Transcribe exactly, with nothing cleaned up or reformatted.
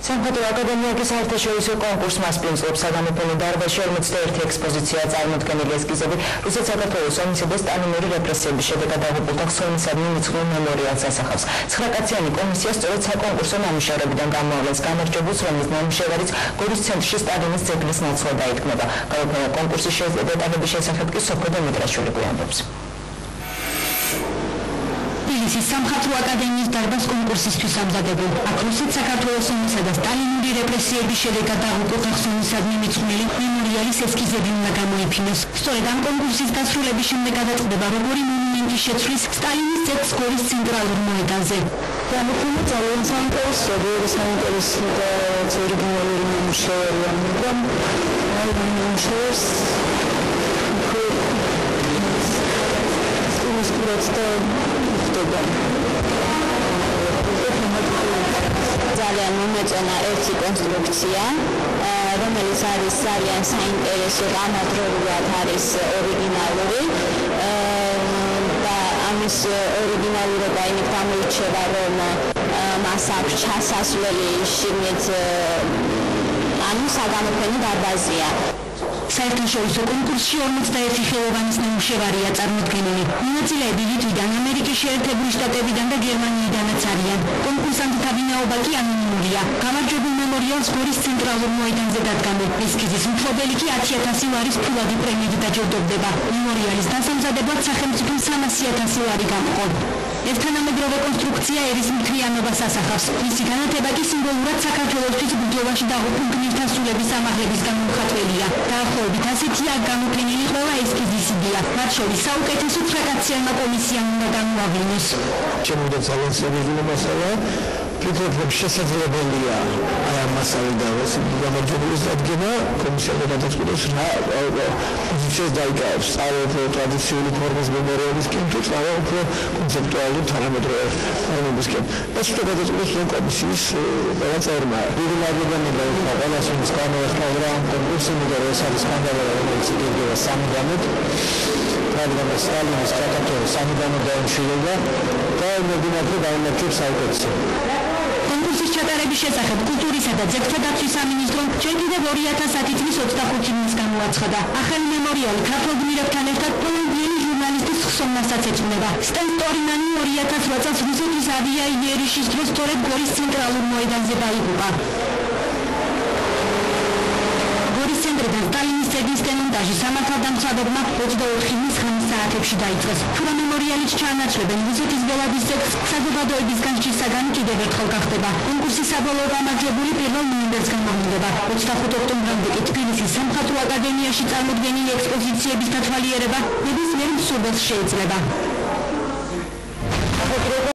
სამხატვრო აკადემიაში საერთაშორისო კონკურს მასპინძლობს საგამოფენო დარბაზში ორმოცდაერთი ექსპოზიციაა წარმოდგენილი ესკიზები რუსეთ-საქართველოს ომისა და სტალინური რეპრესიების შედეგად დაღუპულთა ხსოვნისადმი მიძღვნილ მემორიალს ასახავს. ცხრაკაციანი კომისია სწორედ საკონკურსო ნამუშევრებიდან გამოავლენს გამარჯვებულს, რომლის ნამუშევარიც გორის ცენტრში სტალინის ძეგლის ნაცვლად დაითქმება. გამოფენა კონკურსის დეტალების შესახებ კი სოფო დემიტრაშვილი გვიამბობს. თბილისის სამხატვრო აკადემიის დარბაზ კონკურსისთვის ამზადებულ. აქ რუსეთ-საქართველოს ომისა და სტალინური რეპრესიების შედეგად დაღუპულთა ხსოვნისადმი მიძღვნილი მემორიალის ესკიზები უნდა გამოიფინოს. სწორედ ამ კონკურსის დასრულების შემდეგ გადაწყდება როგორი მონუმენტი შეცვლის სტალინის ძეგლს გორის ცენტრალურ მოედანზე. გამოფენა ძალიან საინტერესოა, ბევრი საინტერესო და ორიგინალური ნამუშევრია, მაგრამ აი ნამუშევრს ძალიან მომეწონა ერთი კონსტრუქცია, რომელიც არის ძალიან საინტერესო, ამავდროულად არის ორიგინალური და ამის ორიგინალურობა იმით გამოირჩევა, რომ მას აქვს ჩასასვლელი შიგნით, ანუ საგამოფენო დარბაზია. საერთაშორისო კონკურსში ორმოცდაერთი ხელოვანის ნამუშევარია წარმოდგენილი. მონაწილეები ლიტვიდან, ამერიკის შეერთებული შტატებიდან და გერმანიიდანაც არიან. კონკურსანტთა ვინაობა კი ანონიმურია. გამარჯვებულ მემორიალს გორის ცენტრალურ მოედანზე დადგამენ. ესკიზის მფლობელი კი ათი ათასი ლარის ფულადი პრემიით დაჯილდოვდება. მემორიალის დასამზადებლად სახელმწიფომ სამასი ათასი ლარი გამოყო. ეს თანამედროვე კონსტრუქცია ერის მთლიანობას ასახავს. მისი განათება კი სიმბოლურად საქართველოსთვის ბრძოლაში დაღუპულ გმირთა სულების ამაღლების გამომხატველია. დაახლოებით ასეთია გამოფენილი ყველა ესკიზის იდეა. მათ შორის საუკეთესო ცხრაკაციანმა კომისიამ უნდა გამოავლინოს. ჩემი ძალიან სერიოზული მასალაა. ვფიქრობ, რომ შესაძლებელია აი ამ მასალიდან გამარჯვებულის დადგენა, კომისიამ გადაწყვიტოს რა პოზიციას დაიკავებს, სწავლობ ტრადიციული ფორმის მემორიალისკენ თუ სწავლობ კონცეპტუალურ თანამედროვე ფორმებისკენ. ეს უკვე გადაწყვიტოს რომ კომისიის ყველა წევრმა. დიდი მადლობა ყველას, ვინც გამოეხმაურა ამ კონკურსს, იმიტომ რომ ეს არის სკანდალი, რომელიც იგეგმება სამი გამოთ. რადგან სტალინის საქართველოს სამი გამო დაემშვიდობა და მოგინათო დაიმარჯვებს საუკეთესო. კონკურსის ჩატარების შესახებ კულტურისა და ძეგლთა დაცვის სამინისტრომ ჯერ კიდევ ორი ათას ათი წლის ოცდახუთი იანვრის გამოაცხადა. ახალი მემორიალი ქართველ გმირებთან ერთად პოლონელი ჟურნალისტის ხსოვნასაც ეძღვნება. სტენ სტორიმანი ორი ათას ოთხ წელს რუსეთის ავიაიერიშის დროს სწორედ გორის ცენტრალურ მოედანზე დაიღუპა. გორის ცენტრიდან სტალინის ძეგლის დემონტაჟი სამართალდამცავებმა ოცდაოთხი ივნის ხამის საათებში დაიწყეს. თუ რა მემორიალით ჩაანაცვლებენ რუსეთის ბელადის ძეგლს, საზოგადოებისგან საგანი კიდევ ერთხელ გახდება. კონკურსის საბოლოო გამარჯვებული პირველ ნოემბერს გამოვლინდება. ოცდახუთ ოქტომბრამდე კი თბილისის სამხატვრო აკადემიაში წარმოდგენილი ექსპოზიციების დათვალიერება ნებისმიერ მსურველს შეიძლება.